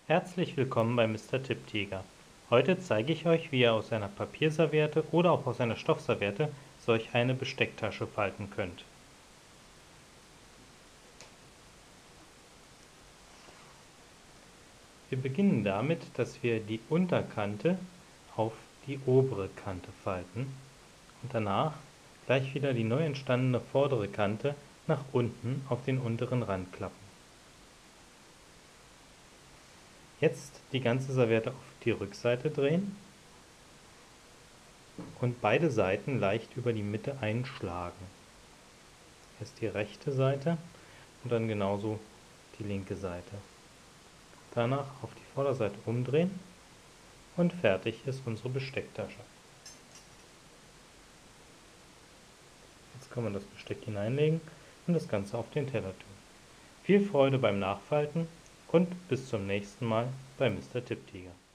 Herzlich willkommen bei Mr. Tipptiger. Heute zeige ich euch, wie ihr aus einer Papierserviette oder auch aus einer Stoffserviette solch eine Bestecktasche falten könnt. Wir beginnen damit, dass wir die Unterkante auf die obere Kante falten und danach gleich wieder die neu entstandene vordere Kante nach unten auf den unteren Rand klappen. Jetzt die ganze Serviette auf die Rückseite drehen und beide Seiten leicht über die Mitte einschlagen. Erst die rechte Seite und dann genauso die linke Seite. Danach auf die Vorderseite umdrehen und fertig ist unsere Bestecktasche. Jetzt kann man das Besteck hineinlegen und das Ganze auf den Teller tun. Viel Freude beim Nachfalten und bis zum nächsten Mal bei Mr. Tipptiger.